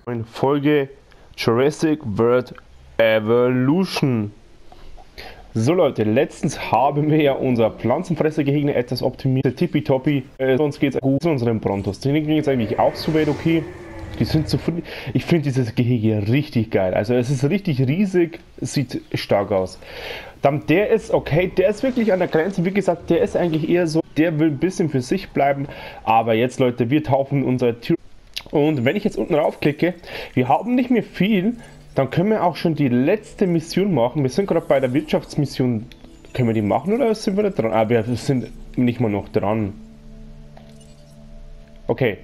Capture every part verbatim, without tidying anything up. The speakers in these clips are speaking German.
In Folge Jurassic World Evolution. So Leute, letztens haben wir ja unser Pflanzenfresser-Gegner etwas optimiert. Tippitoppi, äh, sonst geht es gut zu unseren Brontos. Die ging jetzt eigentlich auch so weit okay. Die sind zufrieden. Ich finde dieses Gehege richtig geil. Also es ist richtig riesig, sieht stark aus. Dann der ist okay, der ist wirklich an der Grenze. Wie gesagt, der ist eigentlich eher so, der will ein bisschen für sich bleiben. Aber jetzt Leute, wir taufen unser Tier. Und wenn ich jetzt unten raufklicke, wir haben nicht mehr viel, dann können wir auch schon die letzte Mission machen. Wir sind gerade bei der Wirtschaftsmission. Können wir die machen oder sind wir da dran? Ah, wir sind nicht mal noch dran. Okay.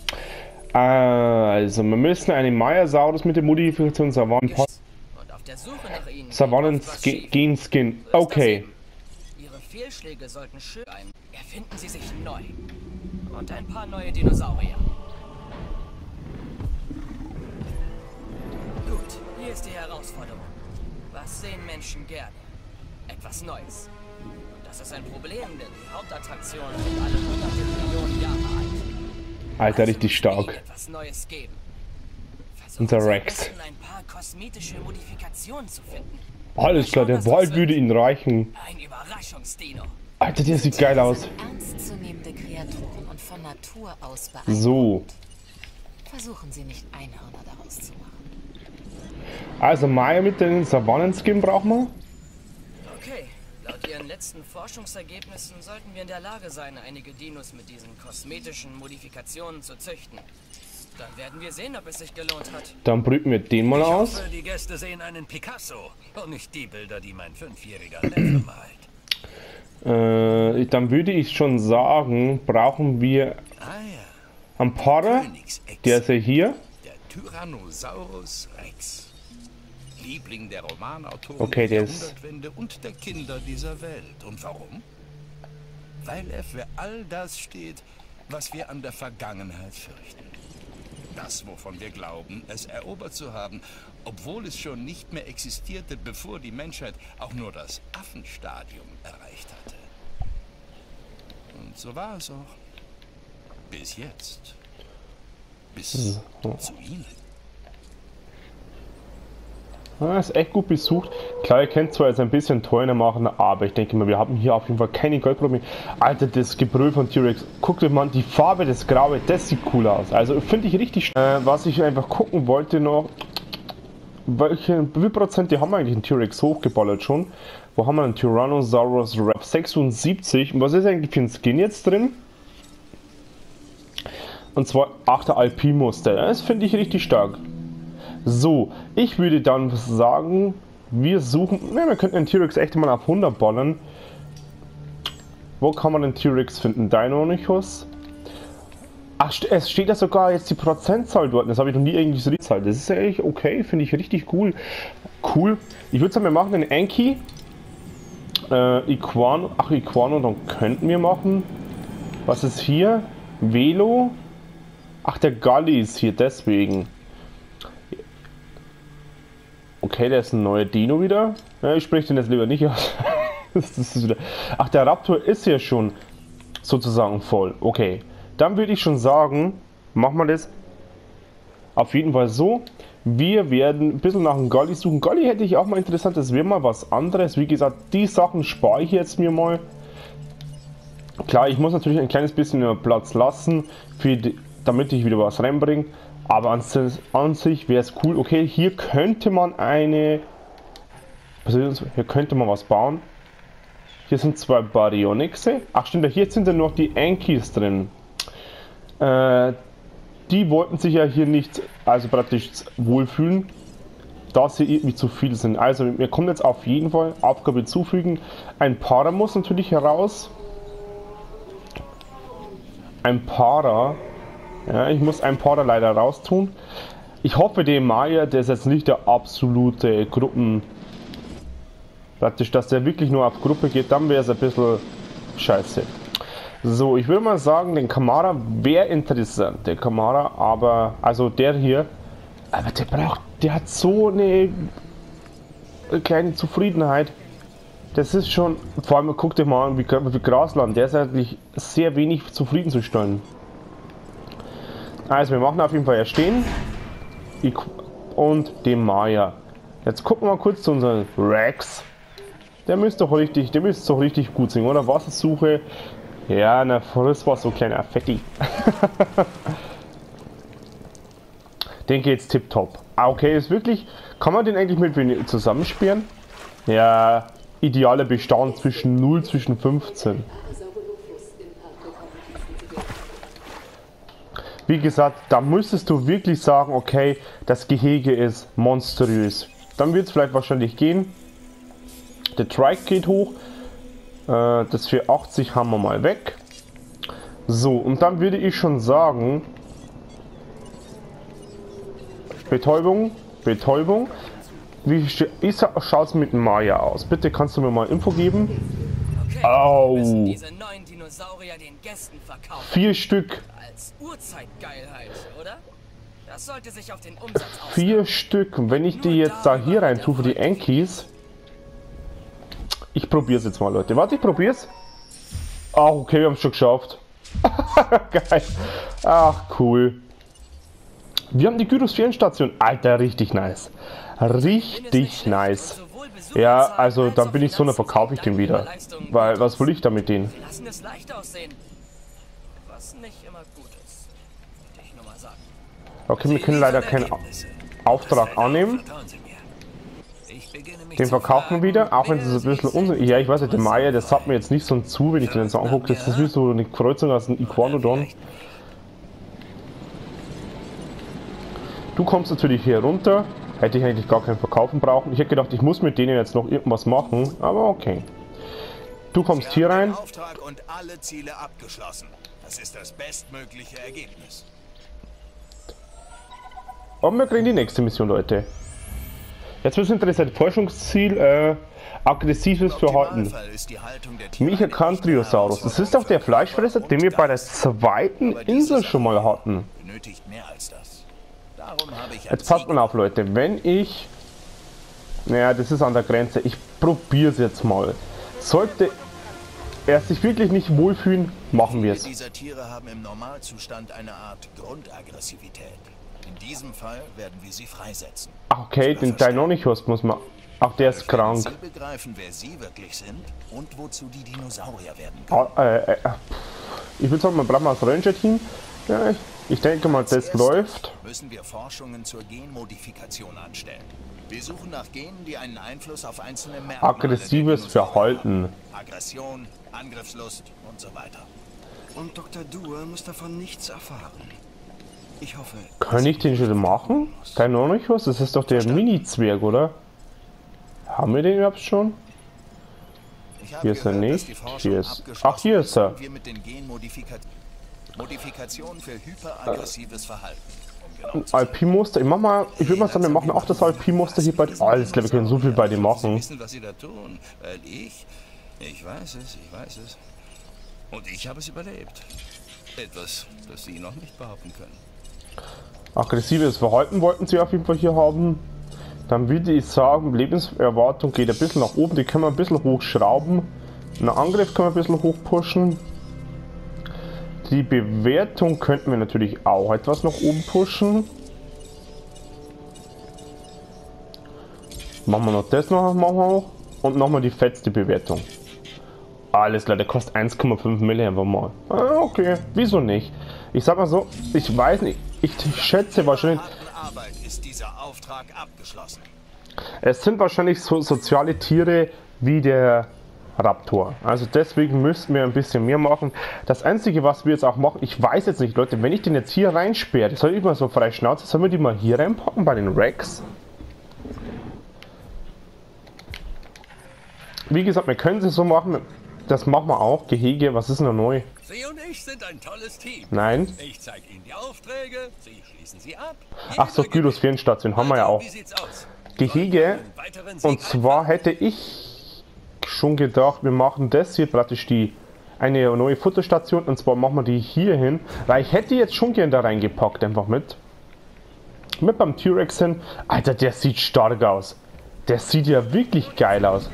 Also, wir müssen einen Mayasaurus mit der Modifikation Savannen Savannen Genskin. Okay. Ihre Fehlschläge sollten schön sein. Erfinden Sie sich neu. Und ein paar neue Dinosaurier. Gut, hier ist die Herausforderung. Was sehen Menschen gerne? Etwas Neues. Und das ist ein Problem, denn die Hauptattraktionen sind alle hunderte Millionen Jahre alt. Alter, also richtig stark. Etwas Neues geben. Unser Rex. Ein paar kosmetische Modifikationen zu finden. Alles klar, der Wald würde ihn reichen. Ein Überraschungsdino. Alter, der sieht geil aus. Ernstzunehmende Kreaturen und von Natur aus beeindruckend. So. Versuchen Sie nicht Einhörner daraus zu machen. Also Maya mit den Savannen-Skin brauchen wir. Okay, laut Ihren letzten Forschungsergebnissen sollten wir in der Lage sein, einige Dinos mit diesen kosmetischen Modifikationen zu züchten. Dann werden wir sehen, ob es sich gelohnt hat. Dann brüten wir den mal aus. Ich hoffe, die Gäste sehen einen Picasso und nicht die Bilder, die mein fünfjähriger Neffe malt. Äh, dann würde ich schon sagen, brauchen wir Ah ja, ein paar. Der ist ja hier. der Tyrannosaurus Rex. Liebling der Romanautoren Okay, der der ist- Jahrhundertwende und der Kinder dieser Welt. Und warum? Weil er für all das steht, was wir an der Vergangenheit fürchten. Das, wovon wir glauben, es erobert zu haben, obwohl es schon nicht mehr existierte, bevor die Menschheit auch nur das Affenstadium erreicht hatte. Und so war es auch. Bis jetzt. Bis zu Ihnen. Ah, ist echt gut besucht. Klar, ihr könnt zwar jetzt ein bisschen teurer machen, aber ich denke mal, wir haben hier auf jeden Fall keine Goldprobleme. Alter, das Gebrüll von T-Rex. Guckt euch mal die Farbe, das Graue, das sieht cool aus. Also finde ich richtig. Äh, was ich einfach gucken wollte noch, welche, wie viel Prozent die haben eigentlich einen T-Rex hochgeballert schon? Wo haben wir einen Tyrannosaurus Rex? sechsundsiebzig. Und was ist eigentlich für ein Skin jetzt drin? Und zwar achter Alpin-Muster. Das finde ich richtig stark. So, ich würde dann sagen, wir suchen, ne, wir könnten den T-Rex echt mal auf hundert ballern. Wo kann man den T-Rex finden? Deinonychus? Ach, es steht ja sogar jetzt die Prozentzahl dort, das habe ich noch nie irgendwie so gezahlt. Das ist ja echt okay, finde ich richtig cool. Cool. Ich würde sagen, wir machen den Anki. Äh, Iguano, ach Iguano, dann könnten wir machen. Was ist hier? Velo. Ach, der Galli ist hier, deswegen. Okay, der ist ein neuer Dino wieder. Ja, ich spreche den jetzt lieber nicht aus. Das ist wieder. Ach, der Raptor ist ja schon sozusagen voll. Okay, dann würde ich schon sagen, machen wir das auf jeden Fall so. Wir werden ein bisschen nach einem Galli suchen. Galli hätte ich auch mal interessant, das wäre mal was anderes. Wie gesagt, die Sachen spare ich jetzt mir mal. Klar, ich muss natürlich ein kleines bisschen Platz lassen, für die, damit ich wieder was reinbringe. Aber an, an sich wäre es cool. Okay, hier könnte man eine... Hier könnte man was bauen. Hier sind zwei Baryonyxe. Ach stimmt, hier sind ja noch die Ankis drin. Äh, die wollten sich ja hier nicht, also praktisch wohlfühlen, da sie irgendwie zu viel sind. Also mir kommt jetzt auf jeden Fall Aufgabe zufügen. Ein Para muss natürlich heraus. Ein Para... Ja, ich muss ein paar leider raustun. Ich hoffe, der Maya, der ist jetzt nicht der absolute Gruppen... Praktisch, dass der wirklich nur auf Gruppe geht, dann wäre es ein bisschen scheiße. So, ich würde mal sagen, den Kamara wäre interessant. Der Kamara, aber... Also der hier... Aber der braucht... Der hat so eine... kleine Zufriedenheit. Das ist schon... Vor allem, guckt euch mal an, wie, wie Grasland. Der ist eigentlich sehr wenig zufriedenzustellen. Also wir machen auf jeden Fall erstehen. und dem Maya. Jetzt gucken wir mal kurz zu unserem Rex. Der müsste doch richtig, der müsste doch richtig gut singen, oder? Wassersuche. Ja, na, das war so ein kleiner Fetti. Den geht's tipptopp. Ah, okay, ist wirklich. Kann man den eigentlich mit wem zusammensperren? Ja, idealer Bestand zwischen null, zwischen fünfzehn. Wie gesagt, da müsstest du wirklich sagen, okay, das Gehege ist monströs. Dann wird es vielleicht wahrscheinlich gehen. Der Trike geht hoch. Äh, das für achtzig haben wir mal weg. So, und dann würde ich schon sagen, Betäubung, Betäubung. Wie schaut es mit dem Maya aus? Bitte kannst du mir mal Info geben? Okay, Au. wir müssen diese neuen Dinosaurier den Gästen verkaufen. Vier Stück. Als Urzeitgeilheit, oder? Das sollte sich auf den Umsatz auswirken. Vier Stück. Wenn ich die jetzt da hier rein tue für die Enkies. Ich probiere es jetzt mal, Leute. Warte, ich probiere es. Ach, okay, wir haben es schon geschafft. Geil. Ach, cool. Wir haben die Gyros-Ferienstation. Alter, richtig nice. Richtig nice. Ja, also dann bin ich so, dann verkaufe ich den wieder. Weil, was will ich da mit denen? Sie lassen es leicht aussehen. Was nicht immer gut ist. Würde ich nur mal sagen. Okay, wir können leider keinen Auftrag annehmen. Den verkaufen wir wieder, auch wenn es ein bisschen unsicher ist. Ja, ich weiß nicht, der Maya, der sagt mir jetzt nicht so zu, wenn ich den jetzt angucke. Das ist wie so eine Kreuzung aus einem Iguanodon. Du kommst natürlich hier runter. Hätte ich eigentlich gar keinen Verkaufen brauchen. Ich hätte gedacht, ich muss mit denen jetzt noch irgendwas machen, aber okay. Du kommst hier rein. Auftrag und alle Ziele abgeschlossen. Das ist das bestmögliche Ergebnis. Und wir kriegen die nächste Mission, Leute. Jetzt wird es interessant. Forschungsziel, äh, aggressives Verhalten. Mechacanthriosaurus. Das ist doch der Fleischfresser, den wir bei der zweiten Insel schon mal hatten. Benötigt mehr als das. Darum habe ich Jetzt passt mal auf, Leute. Wenn ich... Naja, das ist an der Grenze. Ich probiere es jetzt mal. Sollte er sich wirklich nicht wohlfühlen, machen wir es. Diese Tiere haben im Normalzustand eine Art Grundaggressivität. In diesem Fall werden wir sie freisetzen. Ach, okay, den Deinonychus muss man... Ach, der ist krank. Sie begreifen, wer sie wirklich sind und wozu die Dinosaurier werden können. Ah, äh, äh, ich würde sagen, man braucht mal das Ranger-Team. Ja, ich, ich denke mal, das läuft. Müssen wir Forschungen zur Genmodifikation anstellen. Wir suchen nach Genen, die einen Einfluss auf einzelne Merkmale aggressives Verhalten. Aggression, Angriffslust und so weiter. Und Doktor Dur muss davon nichts erfahren. Ich hoffe... Kann ich den schon machen? Deinonychus? Das ist doch der Mini-Zwerg, oder? Haben wir den überhaupt schon? Hier ist er nicht. Hier ist... Ach, hier ist er. Wir mit den Genmodifikationen für hyperaggressives Verhalten. Alpin-Muster, ich mach mal, ich würde mal sagen, wir machen auch das Alpin-Muster hier bei... Alles klar, wir können so viel bei dem machen. Wissen, was sie da tun, weil ich, ich weiß es, ich weiß es. Und ich habe es überlebt. Etwas, das Sie noch nicht behaupten können. Aggressives Verhalten wollten sie auf jeden Fall hier haben. Dann würde ich sagen, Lebenserwartung geht ein bisschen nach oben, die können wir ein bisschen hochschrauben. Einen Angriff können wir ein bisschen hochpushen. Die Bewertung könnten wir natürlich auch etwas nach oben pushen. Machen wir noch das noch mal hoch und nochmal die fetzte Bewertung. Alles klar, der kostet eins Komma fünf Mille einfach mal. Ah, okay, wieso nicht? Ich sag mal so, ich weiß nicht, ich schätze wahrscheinlich... Arbeit ist dieser Auftrag abgeschlossen. Es sind wahrscheinlich so soziale Tiere wie der Raptor. Also deswegen müssten wir ein bisschen mehr machen. Das Einzige, was wir jetzt auch machen, ich weiß jetzt nicht, Leute, wenn ich den jetzt hier reinsperre, soll ich mal so frei Schnauze, sollen wir die mal hier reinpacken bei den Rex? Wie gesagt, wir können sie so machen, das machen wir auch. Gehege, was ist denn da neu? Sie und ich sind ein tolles Team. Nein. Ich zeige Ihnen die Aufträge, Sie schließen sie ab. Ach so, Gyros Ferienstation haben wir ja auch. Gehege, und zwar hätte ich schon gedacht, wir machen das hier praktisch die eine neue Futterstation, und zwar machen wir die hier hin, weil ich hätte jetzt schon gern da reingepackt, einfach mit. Mit beim T-Rex hin. Alter, der sieht stark aus. Der sieht ja wirklich geil aus.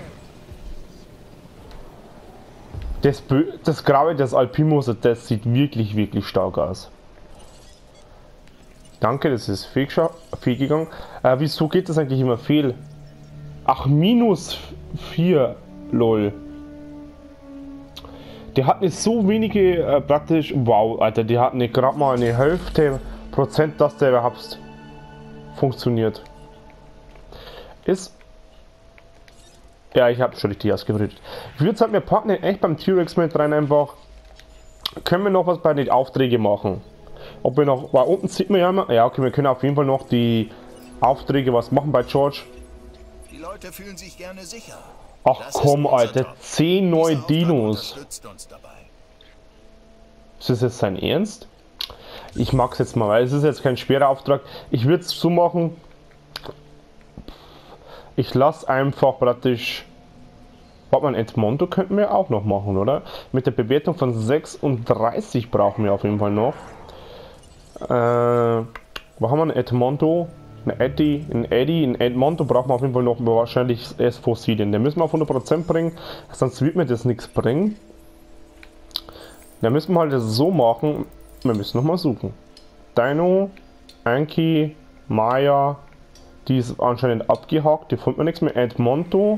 Das, Bö das Graue, das Alpin-Muster, das sieht wirklich, wirklich stark aus. Danke, das ist fehl gegangen. Äh, wieso geht das eigentlich immer fehl? Ach, minus vier, lol. Die hatten nicht so wenige äh, praktisch. Wow, Alter, die hatten nicht gerade mal eine Hälfte Prozent, dass der überhaupt funktioniert. Ist. Ja, ich habe schon richtig ausgebrütet. Ich würde sagen, wir packen den echt beim T-Rex mit rein einfach. Können wir noch was bei den Aufträgen machen? Ob wir noch. Weil unten sieht man ja immer. Ja, okay, wir können auf jeden Fall noch die Aufträge was machen bei George. Die Leute fühlen sich gerne sicher. Ach Das komm, ist unser Alter, Job. zehn neue Dieser Auftrag Dinos. unterstützt uns dabei. Ist das jetzt sein Ernst? Ich mag es jetzt mal, weil es ist jetzt kein schwerer Auftrag. Ich würde es so machen. Ich lasse einfach praktisch. Warte mal, Edmondo könnten wir auch noch machen, oder? Mit der Bewertung von sechsunddreißig brauchen wir auf jeden Fall noch. Äh, wo haben wir einen Edmondo? Ein Eddie, ein Eddie, ein Edmondo brauchen wir auf jeden Fall noch wahrscheinlich erst Fossilien. Den müssen wir auf hundert Prozent bringen, sonst wird mir das nichts bringen. Dann müssen wir halt das so machen. Wir müssen noch mal suchen. Dino, Anki, Maya, die ist anscheinend abgehakt, die findet man nichts mehr. Edmondo,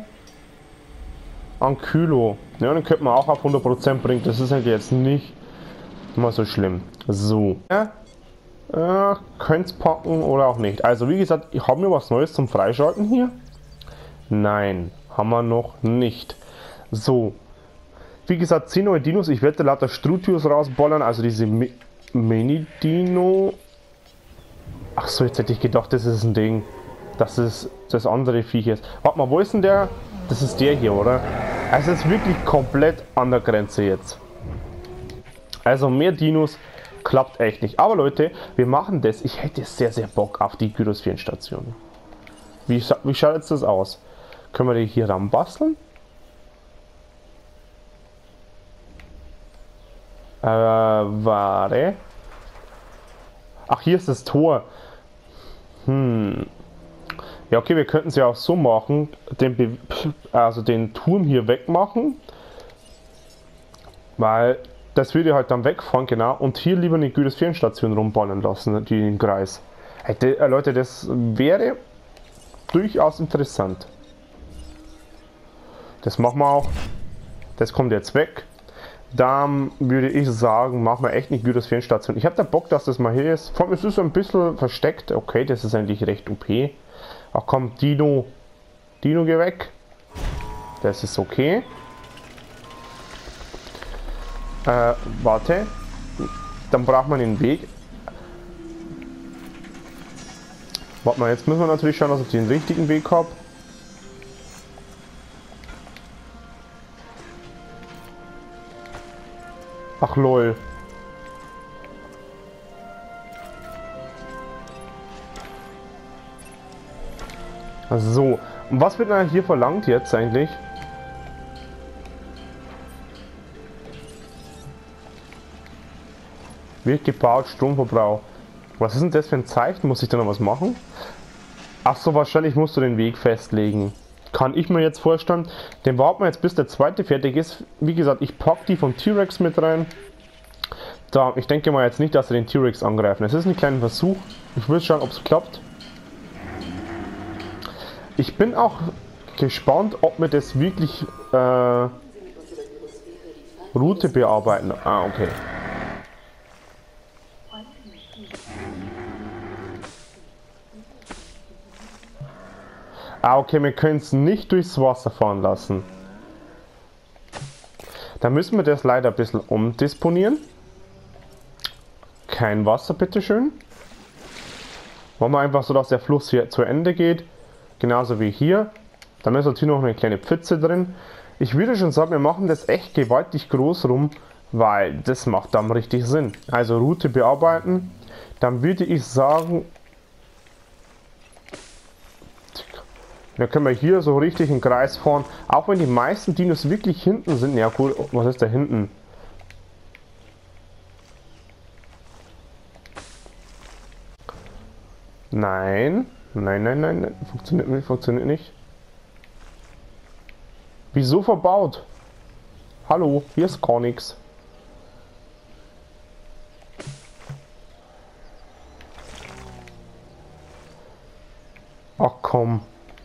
Ankylo. Ja, den könnte man auch auf hundert Prozent bringen. Das ist eigentlich jetzt nicht mal so schlimm. So. Ja. Äh, könnt es packen oder auch nicht. Also wie gesagt, haben wir was Neues zum Freischalten hier? Nein, haben wir noch nicht. So. Wie gesagt, zehn neue Dinos. Ich werde lauter Strutius rausbollern. Also diese Mi Mini-Dino. Ach so, jetzt hätte ich gedacht, das ist ein Ding. Das ist das andere Viech jetzt. Warte mal, wo ist denn der? Das ist der hier, oder? Also es ist wirklich komplett an der Grenze jetzt. Also mehr Dinos klappt echt nicht. Aber Leute, wir machen das. Ich hätte sehr, sehr Bock auf die Gyrosphären-Station. Wie, scha wie schaut jetzt das aus? Können wir die hier ranbasteln? Äh, warte. Ach, hier ist das Tor. Hm. Ja, okay, wir könnten es ja auch so machen. Den, Be also den Turm hier wegmachen. Weil das würde halt dann wegfahren, genau. Und hier lieber eine Gyrosphärenstation rumballern lassen, die im Kreis. Hey, de, äh, Leute, das wäre durchaus interessant. Das machen wir auch. Das kommt jetzt weg. Dann würde ich sagen, machen wir echt eine Gyrosphärenstation. Ich habe da Bock, dass das mal hier ist. Vor allem, es ist so ein bisschen versteckt. Okay, das ist eigentlich recht O P. Ach komm, Dino. Dino, geh weg. Das ist okay. Äh, warte. Dann braucht man den Weg. Warte mal, jetzt müssen wir natürlich schauen, dass ich den richtigen Weg habe. Ach lol. So, und was wird denn hier verlangt jetzt eigentlich? Wird gebaut, Stromverbrauch. Was ist denn das für ein Zeichen? Muss ich da noch was machen? Ach so, wahrscheinlich musst du den Weg festlegen. Kann ich mir jetzt vorstellen. Den warten wir jetzt, bis der zweite fertig ist. Wie gesagt, ich packe die vom T-Rex mit rein. Da, ich denke mal jetzt nicht, dass wir den T-Rex angreifen. Es ist ein kleiner Versuch. Ich will schauen, ob es klappt. Ich bin auch gespannt, ob wir das wirklich äh, Route bearbeiten. Ah, okay. Ah, okay, wir können es nicht durchs Wasser fahren lassen. Da müssen wir das leider ein bisschen umdisponieren. Kein Wasser, bitteschön. Machen wir einfach so, dass der Fluss hier zu Ende geht. Genauso wie hier. Dann ist hier noch eine kleine Pfütze drin. Ich würde schon sagen, wir machen das echt gewaltig groß rum, weil das macht dann richtig Sinn. Also Route bearbeiten. Dann würde ich sagen, dann können wir hier so richtig im Kreis fahren. Auch wenn die meisten Dinos wirklich hinten sind. Ja cool, was ist da hinten? Nein. Nein, nein, nein, nein. Funktioniert nicht, funktioniert nicht. Wieso verbaut? Hallo, hier ist gar nichts. komm.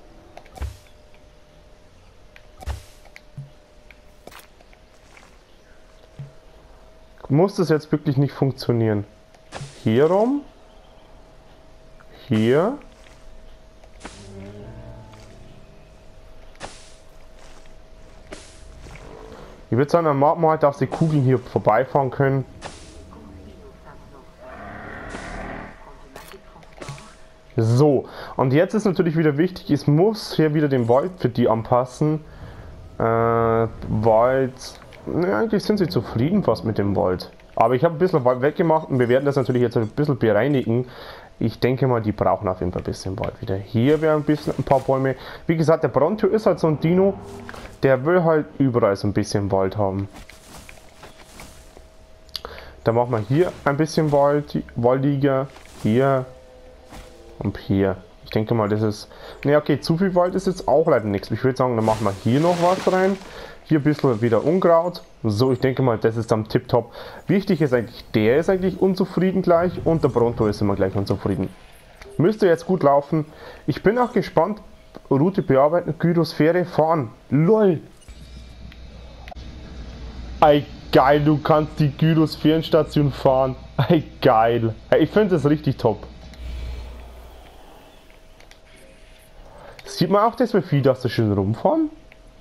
Muss das jetzt wirklich nicht funktionieren? Hier rum. Hier. Ich würde sagen, dann machen wir halt, dass die Kugeln hier vorbeifahren können. So, und jetzt ist natürlich wieder wichtig, es muss hier wieder den Wald für die anpassen. Äh, Wald, ne, eigentlich sind sie zufrieden fast mit dem Wald. Aber ich habe ein bisschen Wald weggemacht und wir werden das natürlich jetzt ein bisschen bereinigen. Ich denke mal, die brauchen auf jeden Fall ein bisschen Wald wieder. Hier wäre ein bisschen ein paar Bäume. Wie gesagt, der Bronto ist halt so ein Dino, der will halt überall so ein bisschen Wald haben. Dann machen wir hier ein bisschen Wald, waldiger, hier und hier. Ich denke mal, das ist... Ne, okay, zu viel Wald ist jetzt auch leider nichts. Ich würde sagen, dann machen wir hier noch was rein. Hier ein bisschen wieder Unkraut. So, ich denke mal, das ist dann tipptopp. Wichtig ist eigentlich, der ist eigentlich unzufrieden gleich und der Bronto ist immer gleich unzufrieden. Müsste jetzt gut laufen. Ich bin auch gespannt. Route bearbeiten, Gyrosphäre fahren. LOL! Ey, geil, du kannst die Gyrosphärenstation fahren. Ey, geil. Ey, ich finde das richtig top. Sieht man auch das, wie viel das da schön rumfahren?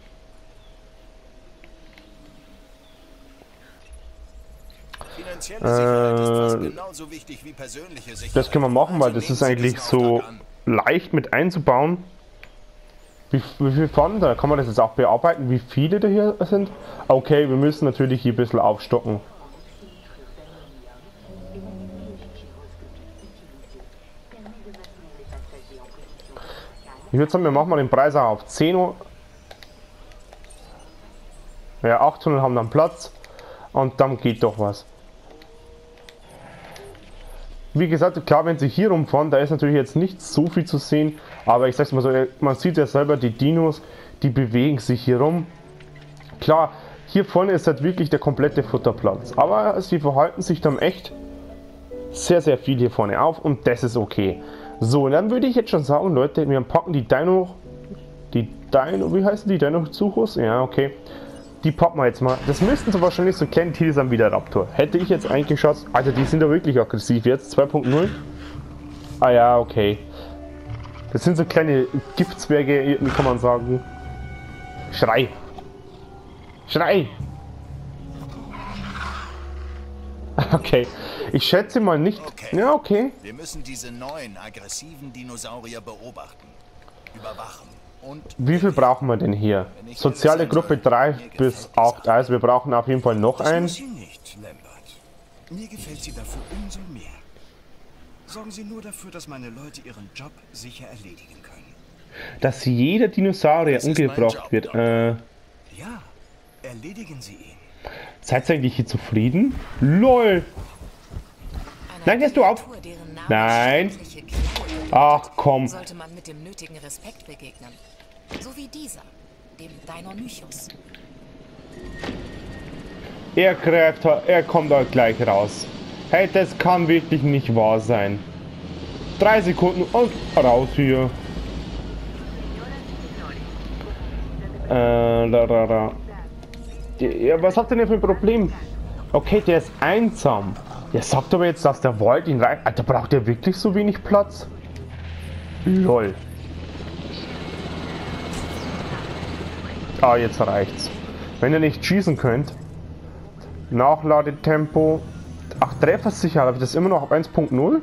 Finanzielle Sicherheit ist fast genauso wichtig wie persönliche Sicherheit. Das können wir machen, weil das ist eigentlich so leicht mit einzubauen. Wie, wie viel fahren da? Kann man das jetzt auch bearbeiten, wie viele da hier sind? Okay, wir müssen natürlich hier ein bisschen aufstocken. Ich würde sagen, wir machen mal den Preis auch auf zehn Uhr. Ja, achthundert haben dann Platz. Und dann geht doch was. Wie gesagt, klar, wenn sie hier rumfahren, da ist natürlich jetzt nicht so viel zu sehen. Aber ich sag's mal so, man sieht ja selber, die Dinos, die bewegen sich hier rum. Klar, hier vorne ist halt wirklich der komplette Futterplatz. Aber sie verhalten sich dann echt sehr, sehr viel hier vorne auf. Und das ist okay. So, und dann würde ich jetzt schon sagen, Leute, wir packen die Dino, die Dino, wie heißen die, Dino-Zuchus? Ja, okay. Die packen wir jetzt mal. Das müssten so wahrscheinlich so kleine Tiere sein wie der Raptor. Hätte ich jetzt eingeschaut, Alter, die sind ja wirklich aggressiv jetzt, zwei Punkt null. Ah ja, okay. Das sind so kleine Giftzwerge, wie kann man sagen. Schrei. Schrei. Okay. Ich schätze mal nicht... Okay. Ja, okay. Wir müssen diese neuen aggressiven Dinosaurier beobachten, überwachen und... Wie viel brauchen wir denn hier? Soziale Gruppe drei bis acht. Also wir brauchen auf jeden Fall noch Das einen. muss sie nicht, Lambert. Mir gefällt sie dafür umso mehr. Sorgen Sie nur dafür, dass meine Leute ihren Job sicher erledigen können. Dass jeder Dinosaurier Das ist mein umgebracht Job, wird. Äh, Ja, erledigen Sie ihn. seid ihr eigentlich hier zufrieden? LOL! Nein, gehst du auf? Nein. Ach komm. Sollte man mit dem nötigen Respekt begegnen. So wie dieser, dem Deinonychus. Er greift, er kommt da gleich raus. Hey, das kann wirklich nicht wahr sein. Drei Sekunden und raus hier. Äh, da, da, da. Ja, was habt ihr denn für ein Problem? Okay, der ist einsam. Ja, sagt aber jetzt, dass der Wald ihn rein... Alter, braucht der wirklich so wenig Platz? Lol. Ah, jetzt reicht's. Wenn ihr nicht schießen könnt. Nachladetempo. Ach, Treffersicherheit. Habe ich das immer noch auf eins Punkt null?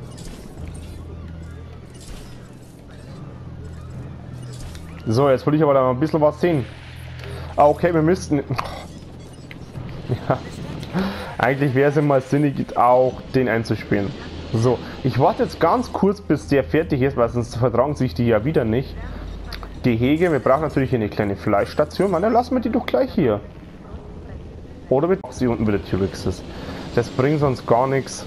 So, jetzt will ich aber da ein bisschen was sehen. Ah, okay, wir müssten... Ja. Eigentlich wäre es ja mal sinnig, auch den einzuspielen. So, ich warte jetzt ganz kurz, bis der fertig ist, weil sonst vertrauen sich die ja wieder nicht. Gehege, wir brauchen natürlich hier eine kleine Fleischstation. Man, dann lassen wir die doch gleich hier. Oder mit sie unten wieder T-Rex ist. Das bringt sonst gar nichts.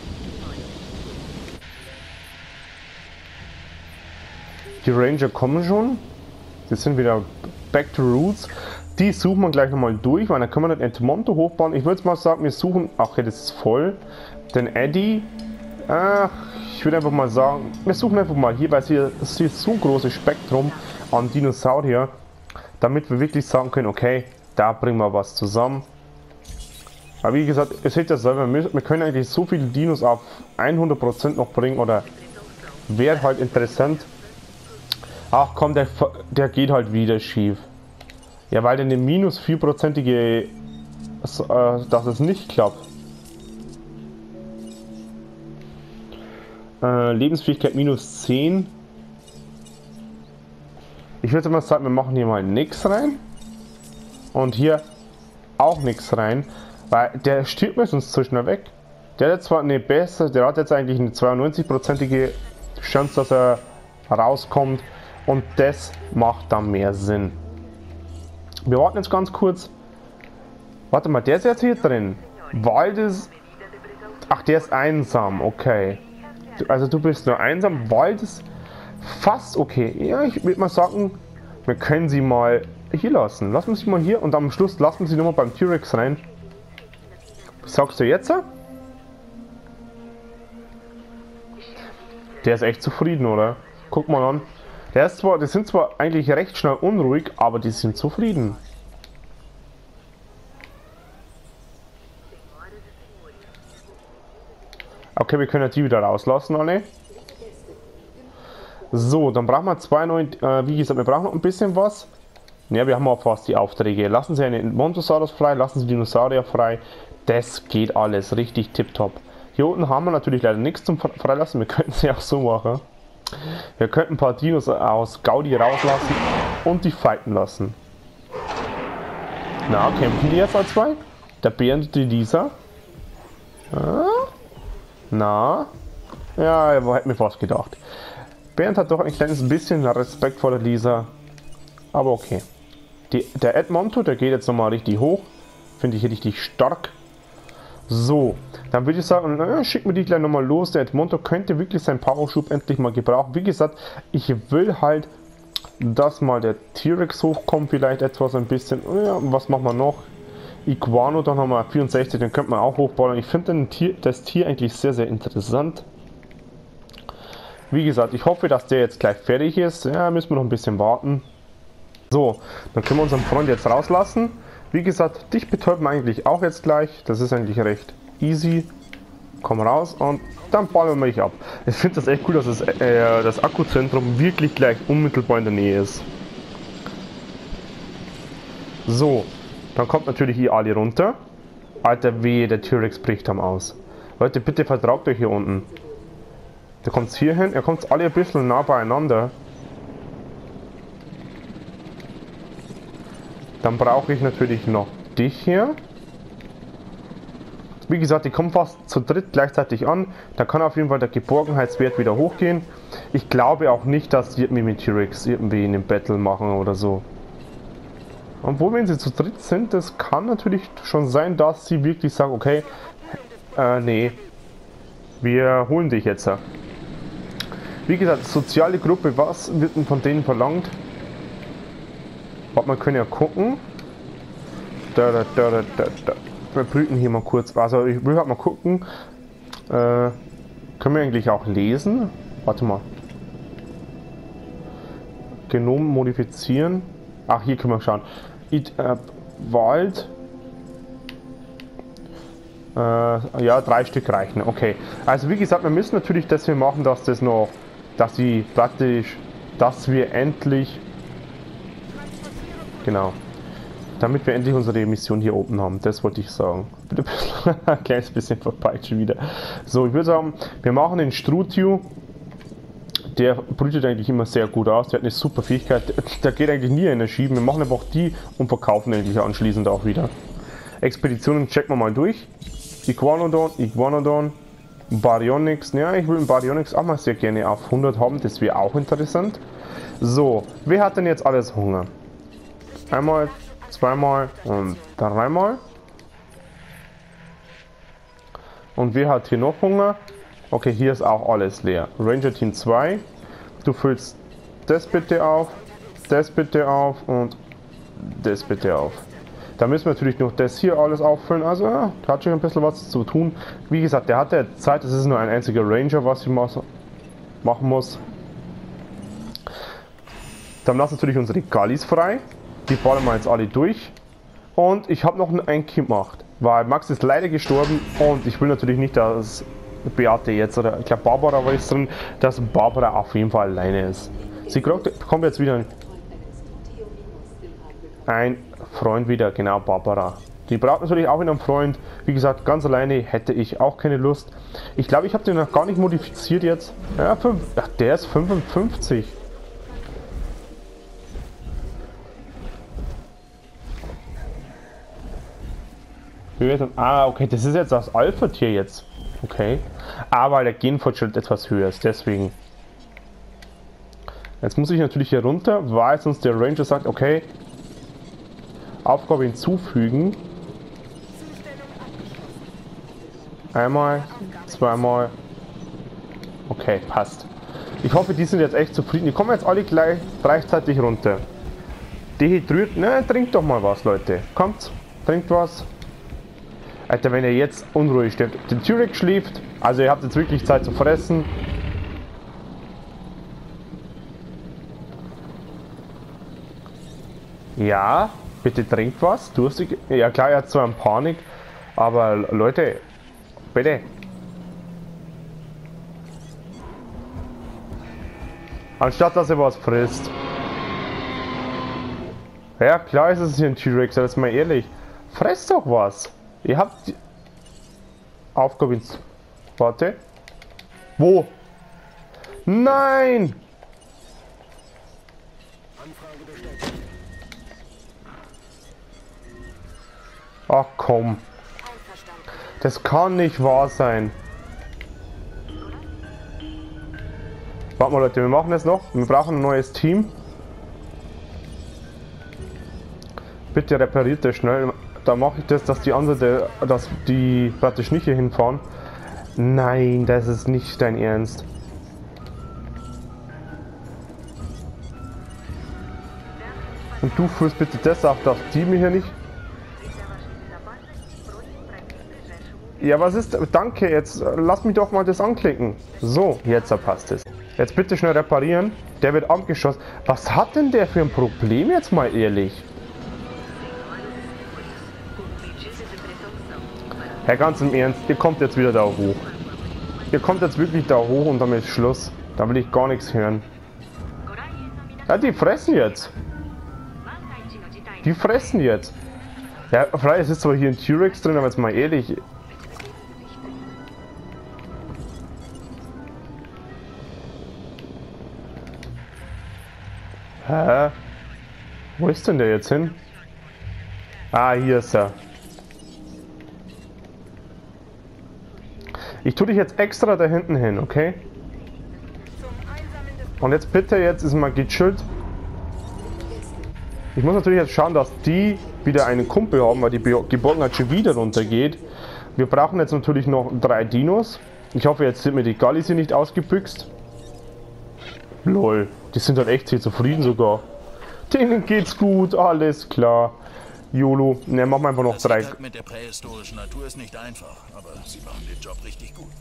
Die Ranger kommen schon. Die sind wieder back to roots. Die suchen wir gleich nochmal durch, weil dann können wir den Edmonto hochbauen. Ich würde mal sagen, wir suchen... Ach, okay, das ist voll. Den Eddie. Ach, ich würde einfach mal sagen, wir suchen einfach mal hier, weil es hier, es hier so ein großes Spektrum an Dinosaurier, damit wir wirklich sagen können, okay, da bringen wir was zusammen. Aber wie gesagt, ihr seht ja selber, wir können eigentlich so viele Dinos auf hundert Prozent noch bringen, oder wäre halt interessant. Ach komm, der, der geht halt wieder schief. Ja, weil der eine minus vier prozentige, äh, dass es nicht klappt. Äh, Lebensfähigkeit minus zehn. Ich würde mal sagen, wir machen hier mal nichts rein. Und hier auch nichts rein. Weil der stirbt mir sonst zu schnell weg. Der hat zwar eine bessere, der hat jetzt eigentlich eine zweiundneunzig prozentige Chance, dass er rauskommt. Und das macht dann mehr Sinn. Wir warten jetzt ganz kurz. Warte mal, der ist jetzt hier drin. Wald ist... Ach, der ist einsam, okay. Also du bist nur einsam. Wald ist fast okay. Ja, ich würde mal sagen, wir können sie mal hier lassen. Lassen wir sie mal hier und am Schluss lassen wir sie nochmal beim T-Rex rein. Was sagst du jetzt? Der ist echt zufrieden, oder? Guck mal an. Der ist zwar, die sind zwar eigentlich recht schnell unruhig, aber die sind zufrieden. Okay, wir können die wieder rauslassen, alle. So, dann brauchen wir zwei neue, äh, wie gesagt, wir brauchen noch ein bisschen was. Ja, wir haben auch fast die Aufträge. Lassen Sie einen Montosaurus frei, lassen Sie Dinosaurier frei. Das geht alles richtig tipptopp. Hier unten haben wir natürlich leider nichts zum Freilassen. Wir könnten sie auch so machen. Wir könnten ein paar Dinos aus Gaudi rauslassen und die fighten lassen. Na, kämpfen die jetzt als zwei? Der Bernd und die Lisa. Ah? Na? Ja, er hätte mir fast gedacht. Bernd hat doch ein kleines bisschen Respekt vor der Lisa. Aber okay. Die, der Edmonto, der geht jetzt nochmal richtig hoch. Finde ich richtig stark. So, dann würde ich sagen, na, schicken wir die gleich nochmal los. Der Edmonto könnte wirklich seinen Powerschub endlich mal gebrauchen. Wie gesagt, ich will halt, dass mal der T-Rex hochkommt, vielleicht etwas ein bisschen. Ja, was machen wir noch? Iguano, dann haben wir vierundsechzig, den könnte man auch hochbauen. Ich finde das Tier eigentlich sehr, sehr interessant. Wie gesagt, ich hoffe, dass der jetzt gleich fertig ist. Ja, müssen wir noch ein bisschen warten. So, dann können wir unseren Freund jetzt rauslassen. Wie gesagt, dich betäuben wir eigentlich auch jetzt gleich. Das ist eigentlich recht easy. Komm raus und dann ballen wir mich ab. Ich finde das echt cool, dass das, äh, das Akkuzentrum wirklich gleich unmittelbar in der Nähe ist. So, dann kommt natürlich hier alle runter. Alter, wehe, der T-Rex bricht am aus. Leute, bitte vertraut euch hier unten. Der kommt hier hin, er kommt alle ein bisschen nah beieinander. Dann brauche ich natürlich noch dich hier. Wie gesagt, die kommen fast zu dritt gleichzeitig an. Da kann auf jeden Fall der Geborgenheitswert wieder hochgehen. Ich glaube auch nicht, dass wir mit T-Rex irgendwie einen Battle machen oder so. Obwohl, wenn sie zu dritt sind, das kann natürlich schon sein, dass sie wirklich sagen, okay, äh, nee, wir holen dich jetzt. Wie gesagt, soziale Gruppe, was wird denn von denen verlangt? Man kann ja gucken. Da, da, da, da, da, da. Wir brüten hier mal kurz. Also ich will halt mal gucken. Äh, können wir eigentlich auch lesen? Warte mal. Genom modifizieren. Ach, hier können wir schauen. It, äh, Wald. Äh, ja, drei Stück reichen. Okay. Also wie gesagt, wir müssen natürlich das hier machen, dass das noch, dass sie praktisch, dass wir endlich, genau, damit wir endlich unsere Mission hier oben haben. Das wollte ich sagen. Ein kleines bisschen verpeilt schon wieder. So, ich würde sagen, wir machen den Strutio. Der brütet eigentlich immer sehr gut aus. Der hat eine super Fähigkeit. Der geht eigentlich nie Energie. Wir machen einfach die und verkaufen eigentlich anschließend auch wieder. Expeditionen checken wir mal durch. Iguanodon, Iguanodon, Baryonyx. Ja, ich will einen Baryonyx auch mal sehr gerne auf hundert haben. Das wäre auch interessant. So, wer hat denn jetzt alles Hunger? Einmal, zweimal und dreimal. Und wer hat hier noch Hunger? Okay, hier ist auch alles leer. Ranger Team zwei. Du füllst das bitte auf, das bitte auf und das bitte auf. Da müssen wir natürlich noch das hier alles auffüllen. Also ja, da hat schon ein bisschen was zu tun. Wie gesagt, der hat ja Zeit, es ist nur ein einziger Ranger, was ich machen muss. Dann lassen natürlich unsere Gallis frei. Die ballern wir jetzt alle durch. Und ich habe noch ein Kind gemacht, weil Max ist leider gestorben und ich will natürlich nicht, dass Beate jetzt, oder ich glaube Barbara war jetzt drin, dass Barbara auf jeden Fall alleine ist. Sie kommt jetzt wieder ein Freund wieder, genau, Barbara. Die braucht natürlich auch wieder einen Freund. Wie gesagt, ganz alleine hätte ich auch keine Lust. Ich glaube, ich habe den noch gar nicht modifiziert jetzt. Ja, fünf, ach, der ist fünfundfünfzig. Ah, okay, das ist jetzt das Alpha-Tier jetzt. Okay. Aber der Genfortschritt etwas höher ist, deswegen. Jetzt muss ich natürlich hier runter, weil sonst der Ranger sagt, okay, Aufgabe hinzufügen. Einmal, zweimal. Okay, passt. Ich hoffe, die sind jetzt echt zufrieden. Die kommen jetzt alle gleich gleichzeitig runter. Dehydriert, ne, trinkt doch mal was, Leute. Kommt, trinkt was. Alter, wenn er jetzt unruhig steht. Der T-Rex schläft, also ihr habt jetzt wirklich Zeit zu fressen. Ja, bitte trinkt was. Durstig. Ja klar, er hat zwar eine Panik, aber Leute, bitte. Anstatt dass er was frisst. Ja klar ist es hier ein T-Rex, aber jetzt mal ehrlich. Fresst doch was. Ihr habt die Aufgabe ins... Warte. Wo? Nein! Ach komm. Das kann nicht wahr sein. Warte mal Leute, wir machen das noch. Wir brauchen ein neues Team. Bitte repariert das schnell. Da mache ich das, dass die andere, dass die praktisch nicht hier hinfahren. Nein, das ist nicht dein Ernst. Und du führst bitte das auf, dass die mir hier nicht... Ja, was ist... Danke, jetzt lass mich doch mal das anklicken. So, jetzt passt es. Jetzt bitte schnell reparieren. Der wird abgeschossen. Was hat denn der für ein Problem jetzt mal ehrlich? Herr, ganz im Ernst, ihr kommt jetzt wieder da hoch. Ihr kommt jetzt wirklich da hoch und damit ist Schluss. Da will ich gar nichts hören. Ja, die fressen jetzt. Die fressen jetzt. Ja, frei, es ist zwar hier ein T-Rex drin, aber jetzt mal ehrlich. Hä? Wo ist denn der jetzt hin? Ah, hier ist er. Ich tue dich jetzt extra da hinten hin, okay? Und jetzt bitte, jetzt ist mal gechillt. Ich muss natürlich jetzt schauen, dass die wieder einen Kumpel haben, weil die Geborgenheit schon wieder runtergeht. Wir brauchen jetzt natürlich noch drei Dinos. Ich hoffe, jetzt sind mir die Gallis hier nicht ausgebüxt. Lol, die sind halt echt sehr zufrieden sogar. Denen geht's gut, alles klar. YOLO, ne, machen wir einfach noch drei. Das mit der prähistorischen Natur ist nicht einfach, aber sie machen den Job richtig gut.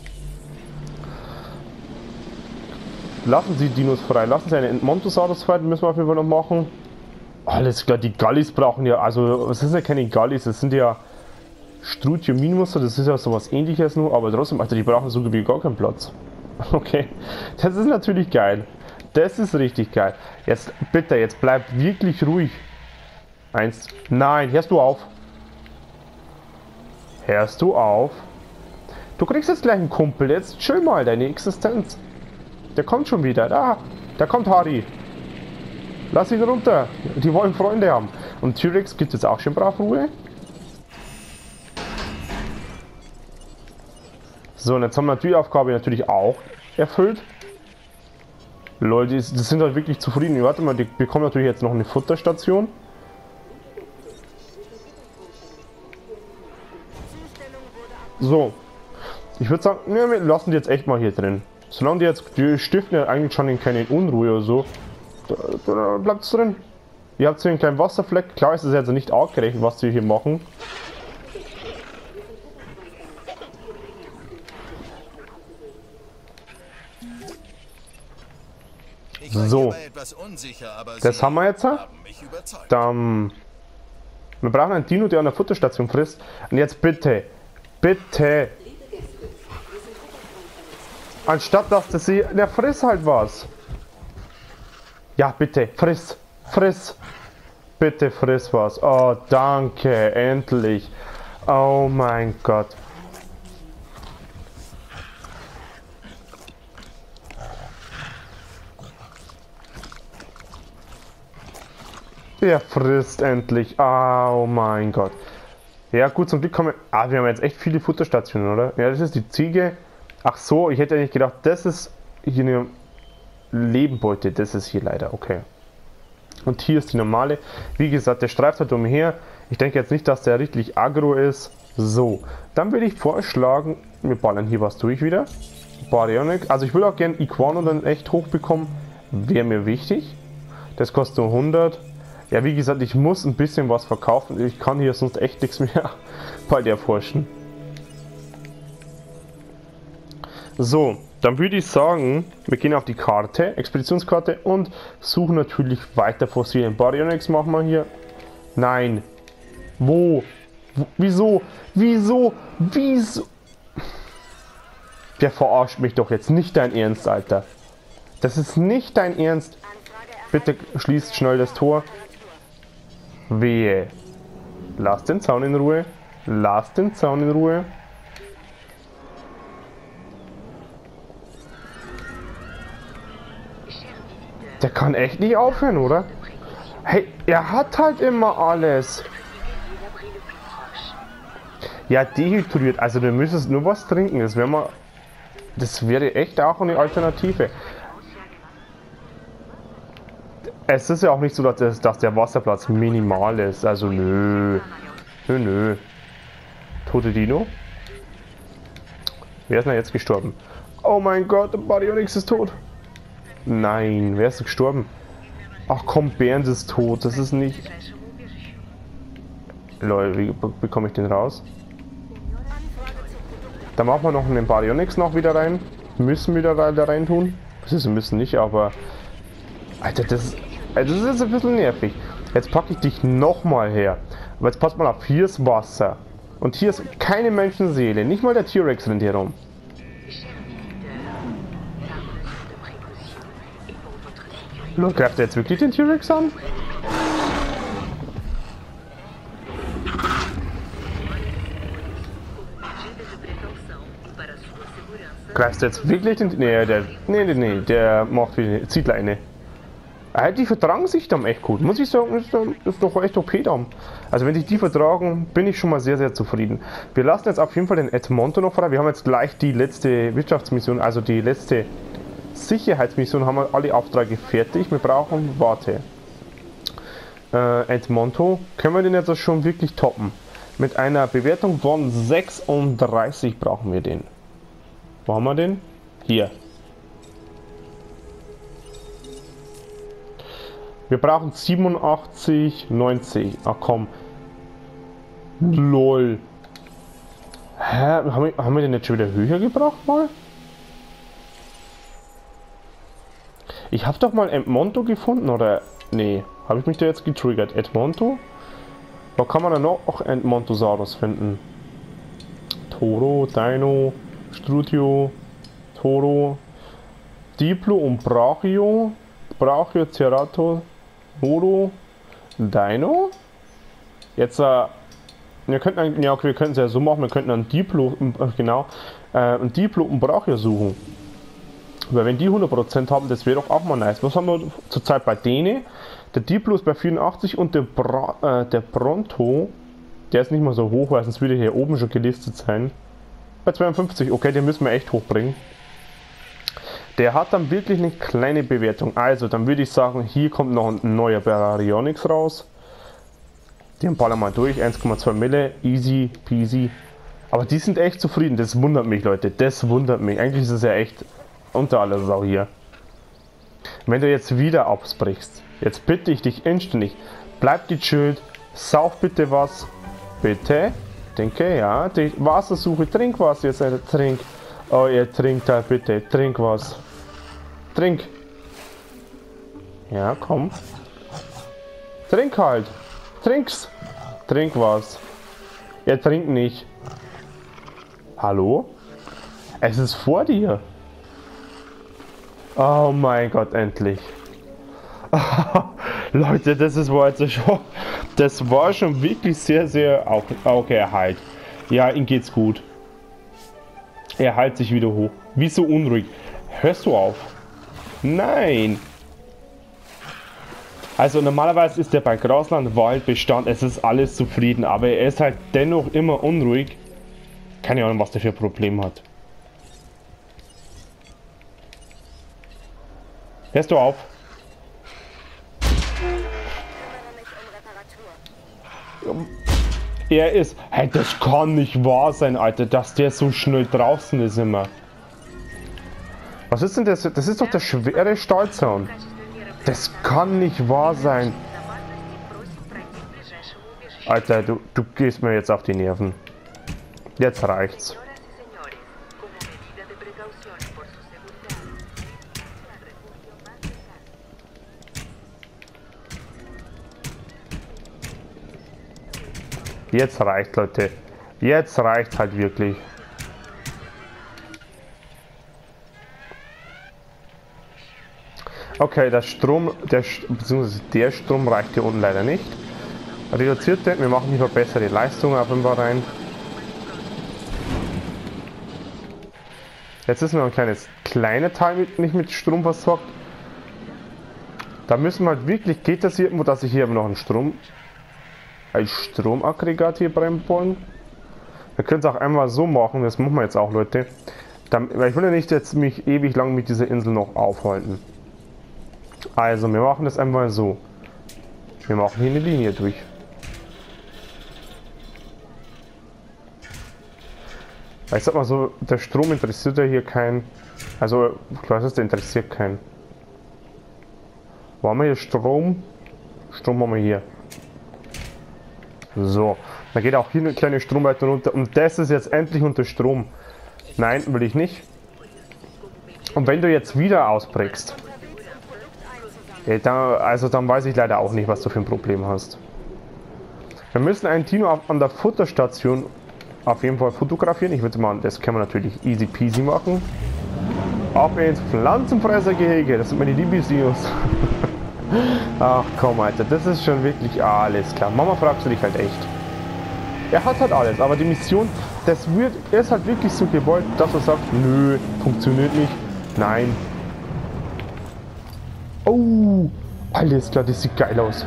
Lassen Sie Dinos frei, lassen Sie einen Montosaurus frei, müssen wir auf jeden Fall noch machen. Alles klar, die Gallis brauchen ja, also es sind ja keine Gallis, das sind ja Strutio Minimuster, das ist ja sowas ähnliches nur, aber trotzdem, also die brauchen so wie gar keinen Platz. Okay, das ist natürlich geil. Das ist richtig geil. Jetzt bitte, jetzt bleibt wirklich ruhig. Eins. Nein, hörst du auf? Hörst du auf? Du kriegst jetzt gleich einen Kumpel. Jetzt chill mal deine Existenz. Der kommt schon wieder. Da, da kommt Harry. Lass ihn runter. Die wollen Freunde haben. Und T-Rex gibt jetzt auch schon brav Ruhe. So, und jetzt haben wir die Aufgabe natürlich auch erfüllt. Leute, die, die sind halt wirklich zufrieden. Warte mal, die bekommen natürlich jetzt noch eine Futterstation. So, ich würde sagen, ja, wir lassen die jetzt echt mal hier drin. Solange die jetzt, die stiften ja eigentlich schon in keine Unruhe oder so, da, da bleibt es drin. Ihr habt hier einen kleinen Wasserfleck. Klar ist es also nicht artgerecht, was wir hier machen. So, das haben wir jetzt. Dann, wir brauchen einen Dino, der an der Futterstation frisst. Und jetzt bitte, bitte, anstatt dass das sie, der friss halt was. Ja, bitte, friss, friss, bitte friss was. Oh, danke, endlich. Oh mein Gott. Der frisst endlich. Oh mein Gott. Ja gut, zum Glück kommen wir... Ah, wir haben jetzt echt viele Futterstationen, oder? Ja, das ist die Ziege. Ach so, ich hätte nicht gedacht, das ist hier eine Lebenbeute. Das ist hier leider, okay. Und hier ist die normale. Wie gesagt, der streift halt umher. Ich denke jetzt nicht, dass der richtig aggro ist. So, dann würde ich vorschlagen, wir ballern hier was durch wieder. Baryonyx. Also ich will auch gerne Iguano dann echt hoch bekommen. Wäre mir wichtig. Das kostet nur hundert. Ja, wie gesagt, ich muss ein bisschen was verkaufen. Ich kann hier sonst echt nichts mehr bei der forschen. So, dann würde ich sagen, wir gehen auf die Karte, Expeditionskarte und suchen natürlich weiter Fossilien. Baryonyx machen wir hier. Nein. Wo? Wo? Wieso? Wieso? Wieso? Der verarscht mich doch jetzt. Nicht dein Ernst, Alter. Das ist nicht dein Ernst. Bitte schließt schnell das Tor. Wehe. Lass den Zaun in Ruhe. Lass den Zaun in Ruhe. Der kann echt nicht aufhören, oder? Hey, er hat halt immer alles. Ja, dehydriert. Also du müsstest nur was trinken. Das wäre mal... Das wäre echt auch eine Alternative. Es ist ja auch nicht so, dass, das, dass der Wasserplatz minimal ist. Also nö. Nö, nö. Tote Dino. Wer ist denn jetzt gestorben? Oh mein Gott, der Baryonyx ist tot. Nein, wer ist gestorben? Ach komm, Bernd ist tot. Das ist nicht... Leute, wie bekomme ich den raus? Dann machen wir noch einen Baryonyx noch wieder rein. Müssen wir da, da rein tun. Das ist, müssen nicht, aber... Alter, das ist... Das ist ein bisschen nervig. Jetzt packe ich dich nochmal her. Aber jetzt passt mal auf, hier ist Wasser. Und hier ist keine Menschenseele. Nicht mal der T-Rex rennt hier rum. Greift er jetzt wirklich den T-Rex an? Greifst du jetzt wirklich den... Nee, der... Nee, nee, nee, der macht wie... Zieht Leine. Die vertragen sich dann echt gut, muss ich sagen, ist, ist doch echt O P dann. Also wenn sich die vertragen, bin ich schon mal sehr, sehr zufrieden. Wir lassen jetzt auf jeden Fall den Edmonto noch frei. Wir haben jetzt gleich die letzte Wirtschaftsmission, also die letzte Sicherheitsmission, haben wir alle Aufträge fertig. Wir brauchen, warte, äh, Edmonto, können wir den jetzt schon wirklich toppen. Mit einer Bewertung von sechsunddreißig brauchen wir den. Wo haben wir den? Hier. Wir brauchen siebenundachtzig, neunzig. Ach komm. Lol. Hä? Haben wir, haben wir den jetzt schon wieder höher gebracht mal? Ich habe doch mal Edmonto gefunden, oder? Nee. Habe ich mich da jetzt getriggert? Edmonto? Wo kann man da noch auch Edmontosaurus finden? Toro, Dino, Struthio, Toro, Diplo und Brachio. Brachio, Cerato, Moro, Dino. Jetzt, äh, wir könnten, ja, okay, wir könnten es ja so machen, wir könnten ein Diplo, äh, genau, äh, ein Diplo und Brachio suchen. Weil wenn die hundert Prozent haben, das wäre doch auch mal nice. Was haben wir zurzeit bei denen? Der Diplo ist bei vierundachtzig und der, Bra äh, der Pronto, der ist nicht mal so hoch, weil sonst würde hier oben schon gelistet sein. Bei zweiundfünfzig, okay, den müssen wir echt hochbringen. Der hat dann wirklich eine kleine Bewertung. Also, dann würde ich sagen, hier kommt noch ein neuer Baryonyx raus. Den ballern wir mal durch. eins Komma zwei Mille. Easy peasy. Aber die sind echt zufrieden. Das wundert mich, Leute. Das wundert mich. Eigentlich ist es ja echt unter aller Sau hier. Wenn du jetzt wieder absprichst. Jetzt bitte ich dich inständig. Bleib gechillt. Sauf bitte was. Bitte. Denke, ja. Die Wassersuche. Trink was jetzt. Alter. Trink. Oh, ihr trinkt da bitte. Trink was. Trink. Ja, komm. Trink halt. Trink's. Trink was. Er trinkt nicht. Hallo? Es ist vor dir. Oh mein Gott, endlich. Leute, das ist war jetzt schon. Das war schon wirklich sehr, sehr. Okay, er heilt. Ja, ihm geht's gut. Er heilt sich wieder hoch. Wieso unruhig? Hörst du auf? Nein! Also normalerweise ist er bei Grasland Waldbestand, es ist alles zufrieden, aber er ist halt dennoch immer unruhig. Keine Ahnung, was der für ein Problem hat. Hörst du auf? Er ist... Hey, das kann nicht wahr sein, Alter, dass der so schnell draußen ist immer. Was ist denn das? Das ist doch der schwere Stahlzaun. Das kann nicht wahr sein. Alter, du, du gehst mir jetzt auf die Nerven. Jetzt reicht's. Jetzt reicht, Leute. Jetzt reicht halt wirklich. Okay, der Strom, der, beziehungsweise der Strom reicht hier unten leider nicht. Reduzierte, wir machen lieber bessere Leistung auf dem rein. Jetzt ist noch ein kleines kleiner Teil mit, nicht mit Strom versorgt. Da müssen wir halt wirklich, geht das hier irgendwo, dass ich hier noch einen Strom, ein Stromaggregat hier reinbauen. Wir können es auch einmal so machen, das machen wir jetzt auch, Leute. Dann, weil ich will ja nicht jetzt mich ewig lang mit dieser Insel noch aufhalten. Also, wir machen das einmal so. Wir machen hier eine Linie durch. Ich sag mal so, der Strom interessiert ja hier keinen. Also, klar, das interessiert keinen. Wo haben wir hier Strom? Strom haben wir hier. So, dann geht auch hier eine kleine Stromleitung runter. Und das ist jetzt endlich unter Strom. Nein, will ich nicht. Und wenn du jetzt wieder ausbrichst, ja, dann, also dann weiß ich leider auch nicht, was du für ein Problem hast. Wir müssen einen Dino an der Futterstation auf jeden Fall fotografieren. Ich würde mal, das kann man natürlich easy peasy machen. Ab ins Pflanzenfressergehege, das sind meine Lieblingsdinos. Ach komm, Alter, das ist schon wirklich alles klar. Mama, fragst du dich halt echt. Er hat halt alles, aber die Mission, das wird, er ist halt wirklich so gewollt, dass er sagt, nö, funktioniert nicht, nein. Oh, alles klar, das sieht geil aus.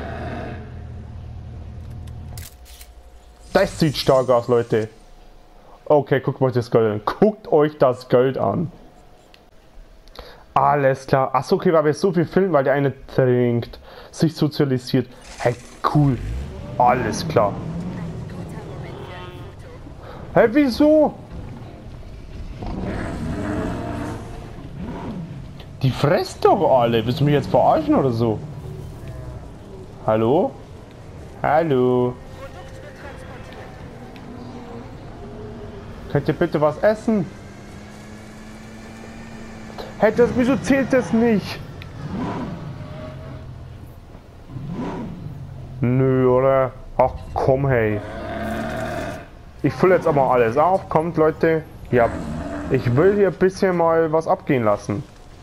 Das sieht stark aus, Leute. Okay, guckt euch das Geld an. Guckt euch das Geld an. Alles klar. Achso, okay, weil wir so viel filmen, weil der eine trinkt, sich sozialisiert. Hey, cool. Alles klar. Hey, wieso? Die fressen doch alle. Willst du mich jetzt verarschen oder so? Hallo? Hallo? Könnt ihr bitte was essen? Hey, das, wieso zählt das nicht? Nö, oder? Ach komm, hey. Ich fülle jetzt aber alles auf. Kommt, Leute. Ja, ich will hier ein bisschen mal was abgehen lassen.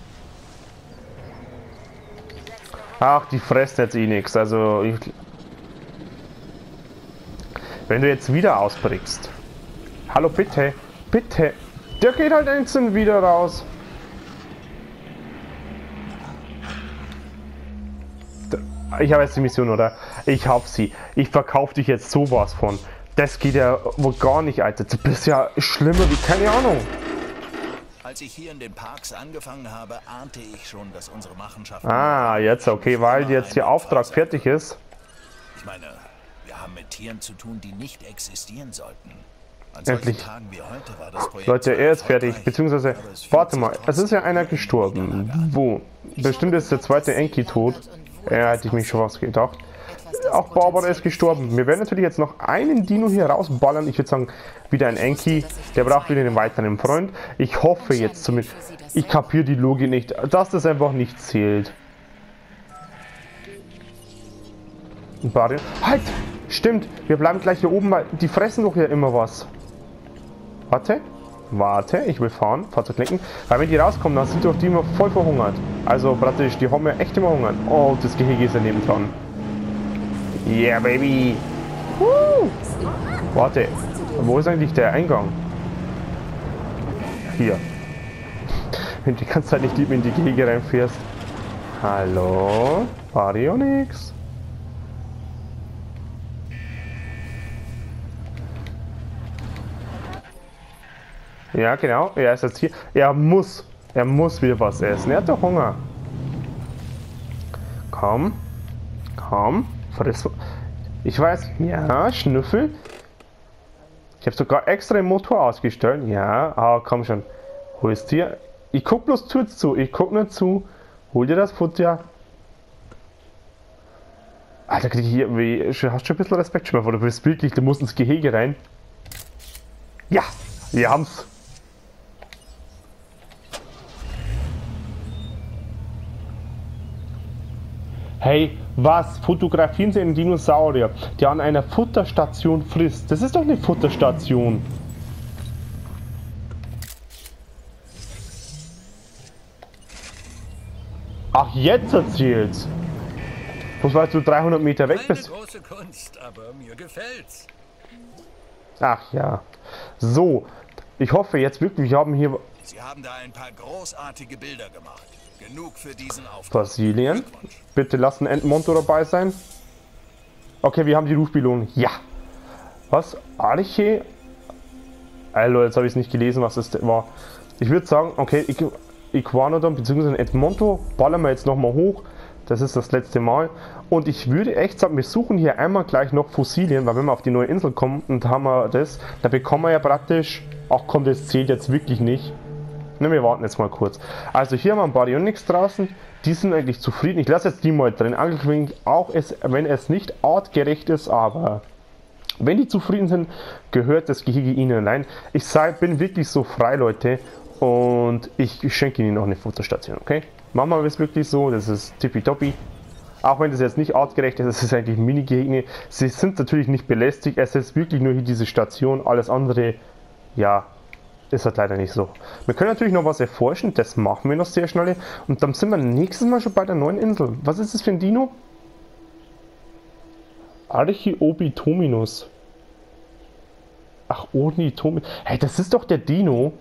Ach, die fressen jetzt eh nichts. Also, ich, wenn du jetzt wieder ausbrichst. Hallo, bitte. Bitte. Der geht halt einzeln wieder raus. Ich habe jetzt die Mission, oder? Ich hab sie. Ich verkaufe dich jetzt sowas von. Das geht ja wohl gar nicht, Alter. Du bist ja schlimmer wie keine Ahnung. Als ich hier in den Parks angefangen habe, ahnte ich schon, dass unsere Machenschaften... Ah, jetzt okay, weil jetzt der Auftrag fertig ist. Ich meine, wir haben mit Tieren zu tun, die nicht existieren sollten. An Endlich. Tagen wie heute war das Projekt Leute, er ist fertig, beziehungsweise, warte mal, es ist ja einer gestorben. Wo? Bestimmt ist der zweite Enki tot. Ja, hätte ich mich schon was gedacht. Auch Barbara ist gestorben. Wir werden natürlich jetzt noch einen Dino hier rausballern. Ich würde sagen, wieder ein Enki. Der braucht wieder einen weiteren Freund. Ich hoffe jetzt zumindest. Ich kapiere die Logik nicht, dass das einfach nicht zählt. Barrier. Halt! Stimmt, wir bleiben gleich hier oben, weil die fressen doch ja immer was. Warte. Warte, ich will fahren. Fahrzeug lenken. Weil wenn die rauskommen, dann sind doch die immer voll verhungert. Also praktisch, die haben ja echt immer Hunger. Oh, das Gehege ist daneben dran. Yeah, baby! Woo. Warte, wo ist eigentlich der Eingang? Hier. Wenn du die ganze Zeit nicht in die Gehege reinfährst. Hallo? Baryonyx? Ja, genau. Er ist jetzt hier. Er muss. Er muss wieder was essen. Er hat doch Hunger. Komm. Komm. Friss. Ich weiß. Ja, Schnüffel. Ich habe sogar extra den Motor ausgestellt. Ja, aber komm schon. Holst dir. Ich guck bloß zu. Ich guck nur zu. Hol dir das Futter. Alter, krieg ich hier. Wie, hast schon ein bisschen Respekt schon mal vor. Du bist wirklich. Du musst ins Gehege rein. Ja, wir haben's. Hey, was? Fotografieren Sie einen Dinosaurier, der an einer Futterstation frisst? Das ist doch eine Futterstation. Ach, jetzt erzählt's. Bloß weil du dreihundert Meter weg bist. Eine große Kunst, aber mir gefällt's. Ach ja. So, ich hoffe jetzt wirklich, wir haben hier... Sie haben da ein paar großartige Bilder gemacht. Genug für diesen Auftrag. Brasilien. Bitte lassen Edmonton dabei sein. Okay, wir haben die Rufbelohnung. Ja. Was? Arche? Alter, jetzt habe ich es nicht gelesen, was es war. Ich würde sagen, okay, Iguanodon bzw. Edmonton ballern wir jetzt nochmal hoch. Das ist das letzte Mal. Und ich würde echt sagen, wir suchen hier einmal gleich noch Fossilien, weil wenn wir auf die neue Insel kommen und haben wir das, da bekommen wir ja praktisch... Ach komm, das zählt jetzt wirklich nicht. Ne, wir warten jetzt mal kurz. Also hier haben wir ein Baryonyx draußen. Die sind eigentlich zufrieden. Ich lasse jetzt die mal drin. Angelwink, auch es, wenn es nicht artgerecht ist, aber wenn die zufrieden sind, gehört das Gehege ihnen allein. Ich sei, bin wirklich so frei, Leute. Und ich, ich schenke ihnen noch eine Futterstation, okay? Machen wir es wirklich so. Das ist tippitoppi. Auch wenn das jetzt nicht artgerecht ist, das ist eigentlich ein Mini-Gehege. Sie sind natürlich nicht belästigt. Es ist wirklich nur hier diese Station. Alles andere, ja... ist halt leider nicht so. Wir können natürlich noch was erforschen, das machen wir noch sehr schnell. Und dann sind wir nächstes Mal schon bei der neuen Insel. Was ist das für ein Dino? Archeobitominus. Ach, Ornithominus. Hey, das ist doch der Dino.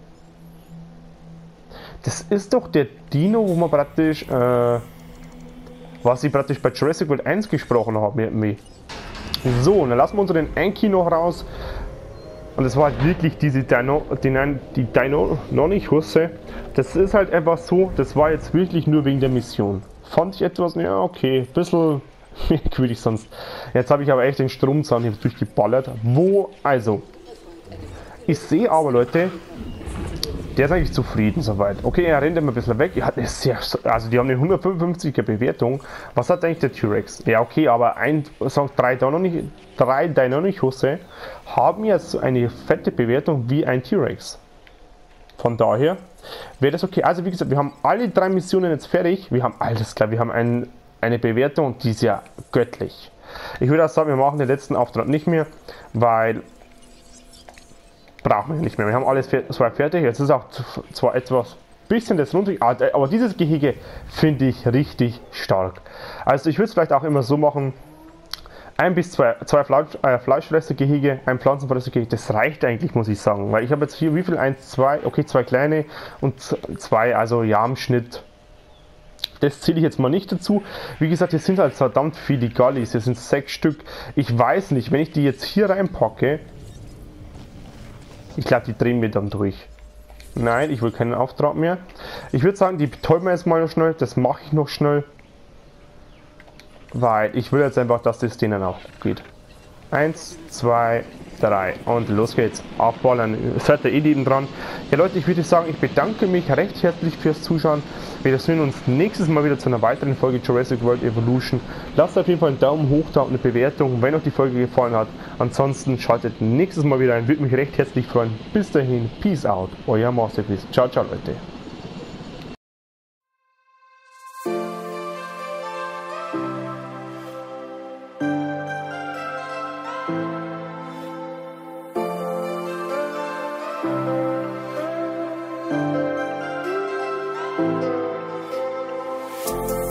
Das ist doch der Dino, wo man praktisch, äh, was ich praktisch bei Jurassic World eins gesprochen habe. So, und dann lassen wir unseren Enki noch raus. Und es war halt wirklich diese Dino, die, die Deinonychusse. Das ist halt einfach so, das war jetzt wirklich nur wegen der Mission. Fand ich etwas, ja okay, ein bisschen merkwürdig sonst. Jetzt habe ich aber echt den Stromzahn hier durchgeballert. Wo, also, ich sehe aber Leute, der ist eigentlich zufrieden soweit. Okay, er rennt immer ein bisschen weg. Er hat eine sehr, also die haben eine hundertfünfundfünfziger Bewertung. Was hat eigentlich der T-Rex? Ja okay, aber ein, sagt drei Deinonychusse haben jetzt eine fette Bewertung wie ein T-Rex. Von daher wäre das okay. Also wie gesagt, wir haben alle drei Missionen jetzt fertig. Wir haben alles klar, wir haben ein, eine Bewertung, die ist ja göttlich. Ich würde auch sagen, wir machen den letzten Auftrag nicht mehr, weil brauchen wir nicht mehr. Wir haben alles zwar fertig. Jetzt ist auch zwar etwas bisschen das runter, aber dieses Gehege finde ich richtig stark. Also ich würde es vielleicht auch immer so machen, ein bis zwei, zwei Fleisch, äh, Fleischfressergehege, ein Pflanzenfressergehege, das reicht eigentlich, muss ich sagen. Weil ich habe jetzt hier wie viel? Eins, zwei, okay, zwei kleine und zwei, also ja im Schnitt. Das zähle ich jetzt mal nicht dazu. Wie gesagt, hier sind halt verdammt viele Gallis, hier sind sechs Stück. Ich weiß nicht, wenn ich die jetzt hier reinpacke, ich glaube, die drehen wir dann durch. Nein, ich will keinen Auftrag mehr. Ich würde sagen, die betäuben wir jetzt mal noch schnell. Das mache ich noch schnell. Weil ich will jetzt einfach, dass das denen auch gut geht. Eins, zwei, drei und los geht's. Aufballern, fährt der Edi dran. Ja Leute, ich würde sagen, ich bedanke mich recht herzlich fürs Zuschauen. Wir sehen uns nächstes Mal wieder zu einer weiteren Folge Jurassic World Evolution. Lasst auf jeden Fall einen Daumen hoch da und eine Bewertung, wenn euch die Folge gefallen hat. Ansonsten schaltet nächstes Mal wieder ein, würde mich recht herzlich freuen. Bis dahin, Peace out, euer Masterpiece. Ciao, ciao Leute. Thank you.